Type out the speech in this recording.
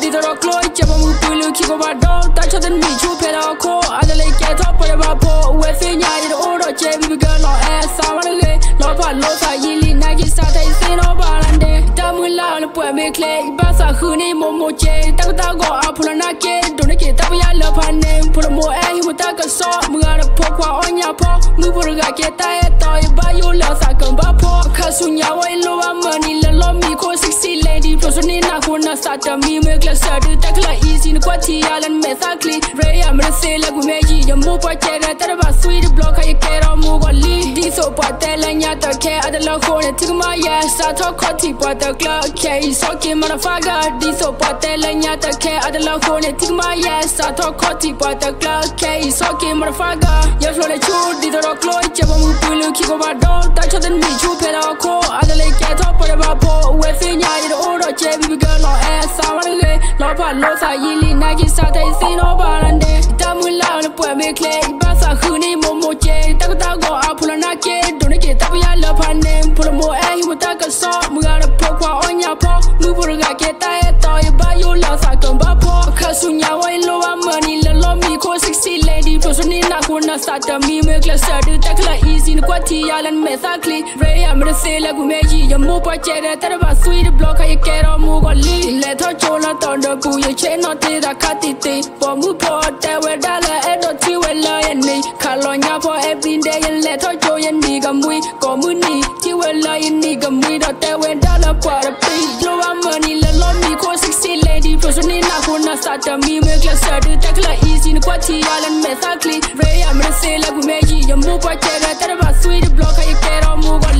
di doro cloi chapa mu pulu ki go ba do ta cha den mi chu phe da ko ala le ke tho pa ba po we fe nya ri do do che bi ga lo sa ba le lo pha lo sa yi li na ki sa thai sin no ba lan de ta mu la le pwe me kle ba sa khu ni mo mo che ta ta go a phu na ke do ne ke ta ba ya lo pha ne phu mo e hi mu ta ka so mu ga de po kwa o nya po mu phu ga ke ta e to e ba yo la sa kan ba po kha su nya wai lo ba ma ni le lo mi ko 60 lady pro so ni na ko na sa ta mi me kle sa de ta kla easy ni kwa ti ya lan me sa kli re ya me se la gu me ji ya mo pa che ga ta ba sweet block ha ye ke ro mo go li di so pa te la nya ta ke a de la ko ne ti ma ya sa tho ko ti pa ta kla ke so ke ma na fa ga di so pa te la nya ta ke a de la ko ne ti ma ya sa tho ko ti pa ta kla ke so ke ma na fa ga ya flo le chu di do ro cloi che ba mu pulu ki go ba do ta cha den mi chu phe da ko a de le ke tho pa ba po we fe nya ri do do che bi ga lo sa ba le lo pha lo sa yi li na ki sa thai sin no ba lan de ta mu la le pwe me kle ba sa khu ni mo mo che ta ta go a phu na ke do ne ke ta ba ya lo pha ne phu mo e hi mo ta ka so mu ga de po kwa o nya po mu phu ga ke ta e to e ba yo la sa kan ba po kha su nya wai lo ba ma ni le lo mi ko 60 lady pro so ni na ko na sa ta mi me kle sa de ta kla easy ni kwa ti ya lan me sa kli re ya me se la gu me ji ya mo pa che de ta ba sweet block ha ye ke ro mo go li le tho cho la to do ku ye che no ti da kha ti ti po mu po te we da la e do ti we la ye ni kha lo nya po every day ye le tho cho ye ni ga mui ko mu ni ti we la ye ni ga mui do te we da la pa ra pi lo wa ma ni le lo mi ko 60 lady pro so ni na ko na sa ta mi me kla sa de ta kla easy ni kwa ti ya lan me sa kli re ya me se la gu me ji ya mo pa che da ta ba sweet block ha ye ke ro mo go